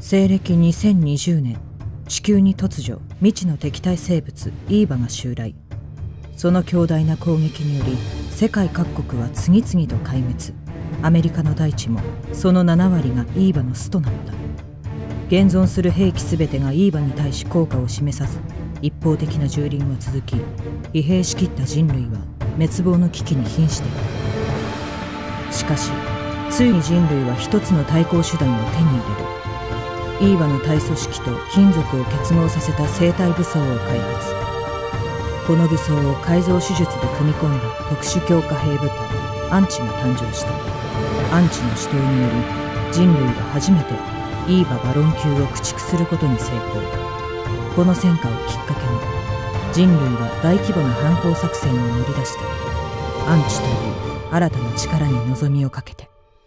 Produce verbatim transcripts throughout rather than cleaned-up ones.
西暦にせんにじゅうねん、地球に突如未知の敵対生物イーバが襲来。その強大な攻撃により世界各国は次々と壊滅。アメリカの大地もそのななわりがイーバの巣となった。現存する兵器全てがイーバに対し効果を示さず、一方的な蹂躙は続き、疲弊しきった人類は滅亡の危機に瀕していた。しかしついに人類は一つの対抗手段を手に入れる。イーバの体組織と金属を結合させた生体武装を開発。この武装を改造手術で組み込んだ特殊強化兵部隊アンチが誕生した。アンチの指導により人類は初めてイーババロン級を駆逐することに成功。この戦果をきっかけに人類は大規模な反攻作戦に乗り出した。アンチという新たな力に望みをかけて。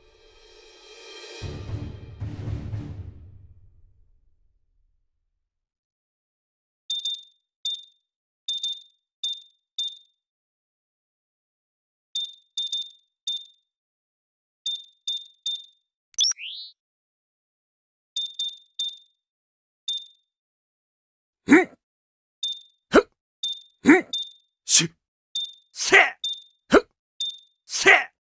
し、せ、ふ、せ。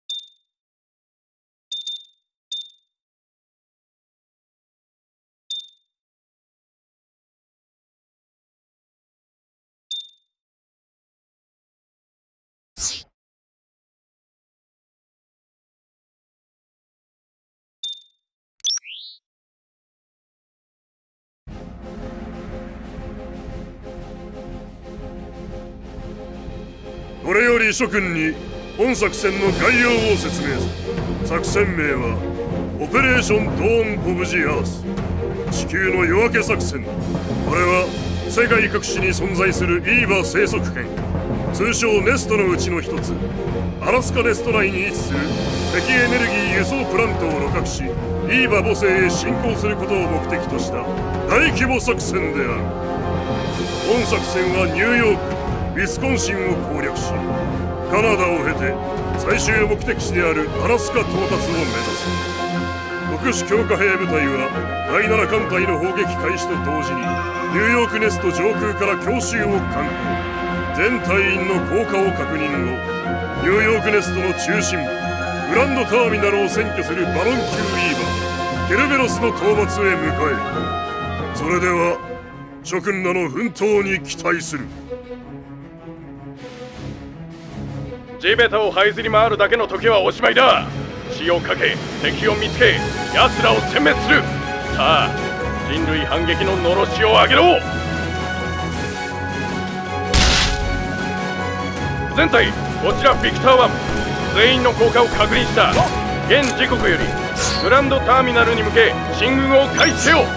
これより諸君に本作戦の概要を説明する。作戦名はオペレーションドーン・オブ・ジ・アース、地球の夜明け作戦。これは世界各地に存在するイーバ生息圏、通称ネストのうちの一つ、アラスカネスト内に位置する敵エネルギー輸送プラントを露獲し、イーバ母星へ侵攻することを目的とした大規模作戦である。本作戦はニューヨーク、ウィスコンシンを攻略し、カナダを経て最終目的地であるアラスカ到達を目指す。特殊強化兵部隊はだいなな艦隊の砲撃開始と同時にニューヨークネスト上空から強襲を敢行。全隊員の降下を確認後、ニューヨークネストの中心部グランドターミナルを占拠するバロン級イーバケルベロスの討伐へ向かえる。それでは諸君らの奮闘に期待する。 地べたを這いずり回るだけの時はおしまいだ。血をかけ敵を見つけ奴らを殲滅する。さあ人類反撃ののろしを上げろ。全隊こちらビクターワン、全員の降下を確認した。現時刻よりグランドターミナルに向け進軍を開始せよ。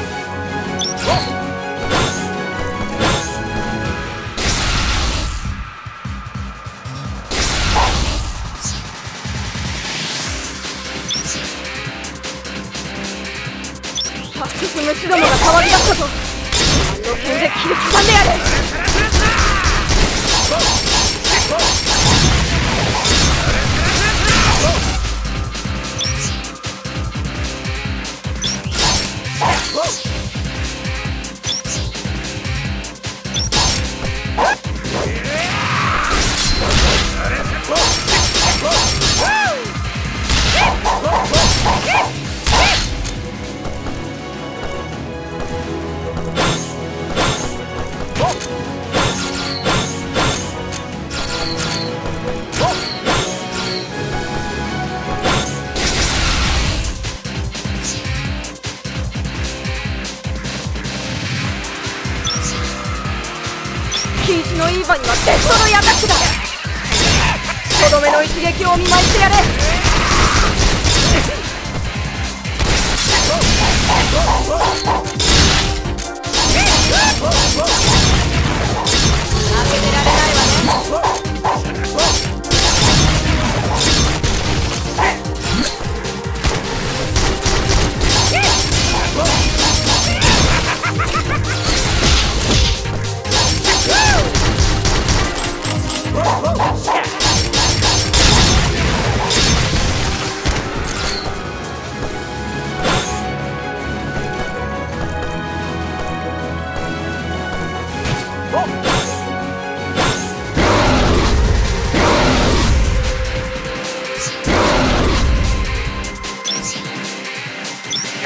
虫どもが騒ぎ出したぞ。あの剣で切り刻んでやる。禁止のイーバにはデストロイアタックだ。とどめの一撃を見舞いしてやれ。負けてられないわね。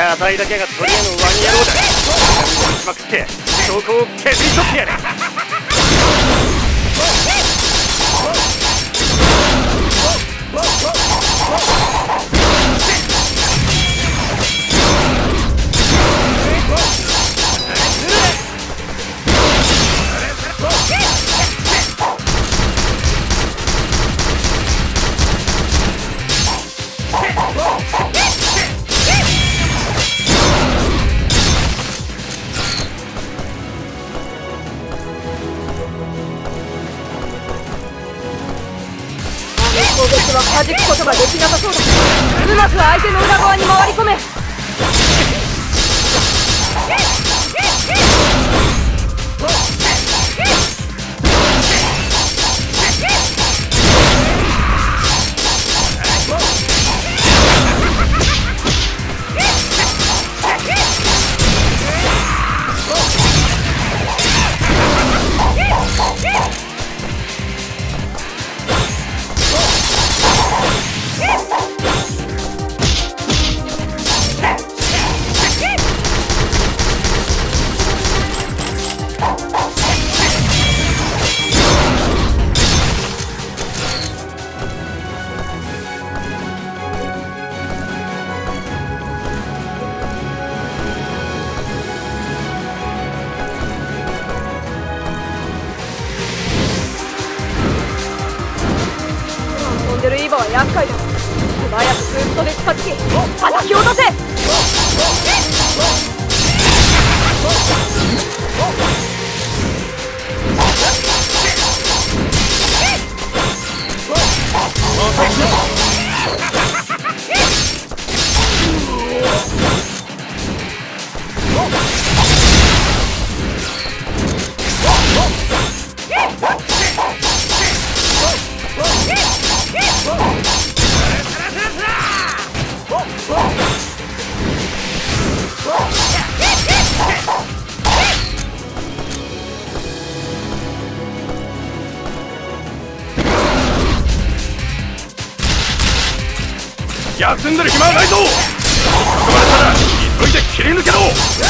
硬いだけが取り柄のワニ野郎だ。打ちまくって証拠を削り取ってやれ。 攻撃は弾くことができなさそうだ。うまく相手の裏側に回り込め。飛んでるイーバは厄介だ。素早くブーストで近づき叩き落とせ。 休んでる暇はないぞ。囲まれたら急いで切り抜けろ。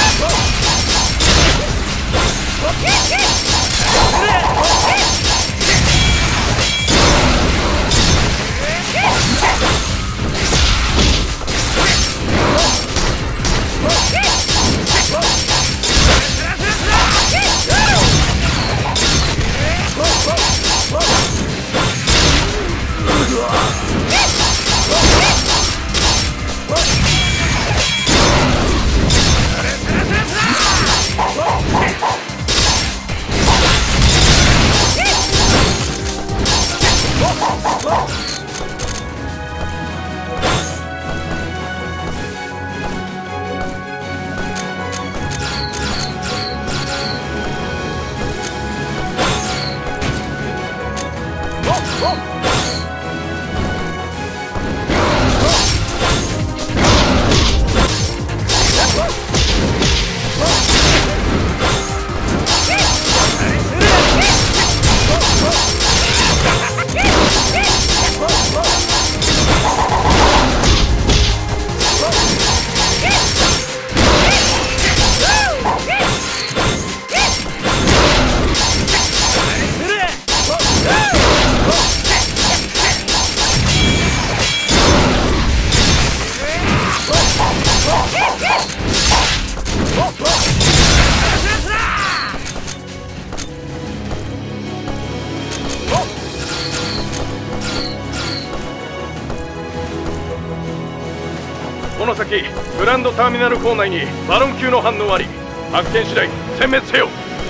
この先グランドターミナル構内にバロン級の反応あり、発見次第殲滅せよ。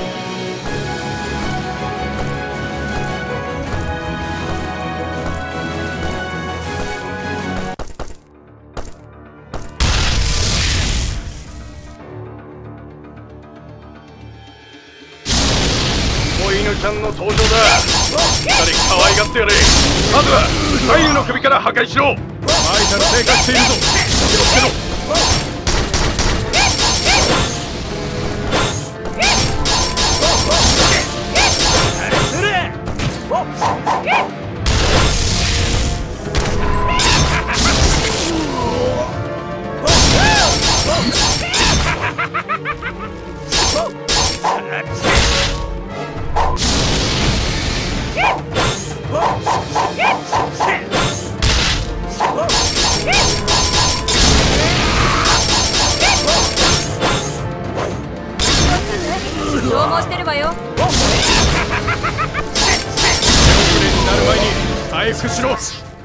子犬ちゃんの登場だ。しっかり可愛がってやれ。まずは左右の首から破壊しろ。バイタル低下しているぞ。気をつけろ。 消耗してるわよ。 手遅れになる前に回復しろ。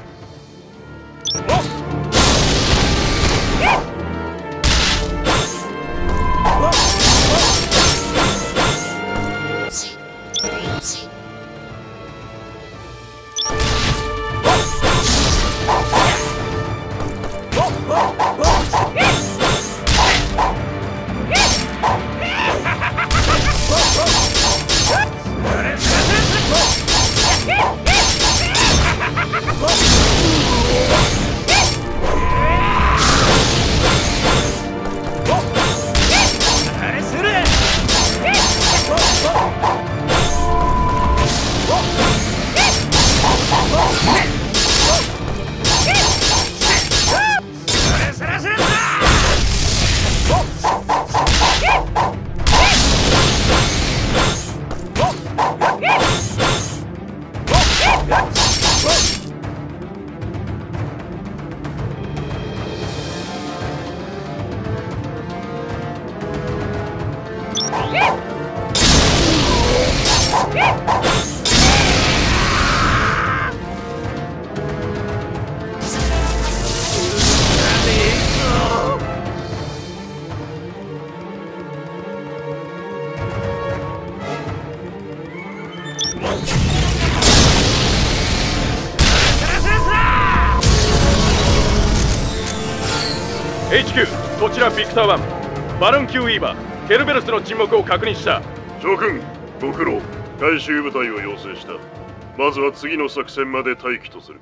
エイチキュー こちらビクターワン、バロン級ウィーバーケルベロスの沈黙を確認した。 諸君ご苦労。回収部隊を要請した。まずは次の作戦まで待機とする。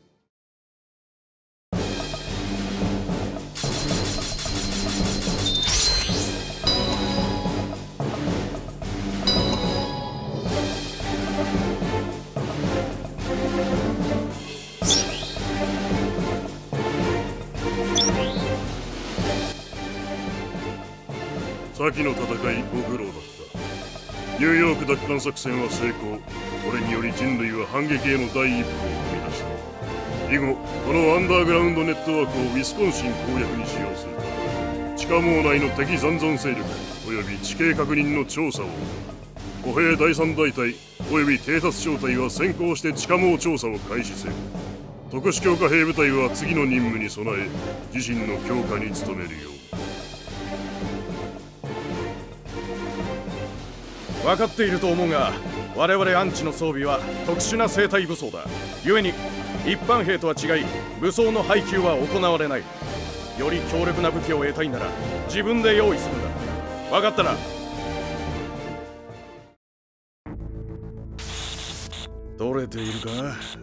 先の戦いご苦労だった。ニューヨーク奪還作戦は成功。これにより人類は反撃への第一歩を踏み出した。以後このアンダーグラウンドネットワークをウィスコンシン攻略に使用する。地下網内の敵残存勢力および地形確認の調査を。歩兵だいさん大隊および偵察小隊は先行して地下網調査を開始せよ。特殊強化兵部隊は次の任務に備え自身の強化に努めるよう。 分かっていると思うが、我々アンチの装備は特殊な生体武装だ。故に一般兵とは違い武装の配給は行われない。より強力な武器を得たいなら自分で用意するんだ。分かったな。取れているか。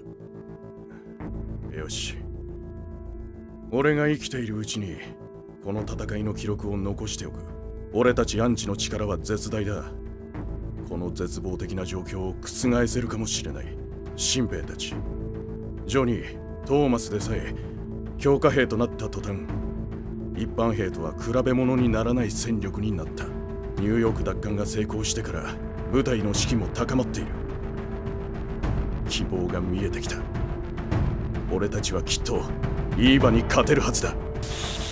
よし、俺が生きているうちにこの戦いの記録を残しておく。俺たちアンチの力は絶大だ。この絶望的な状況を覆せるかもしれない。新兵たち、ジョニー、トーマスでさえ強化兵となった途端、一般兵とは比べ物にならない戦力になった。ニューヨーク奪還が成功してから部隊の士気も高まっている。希望が見えてきた。俺たちはきっとイーバに勝てるはずだ。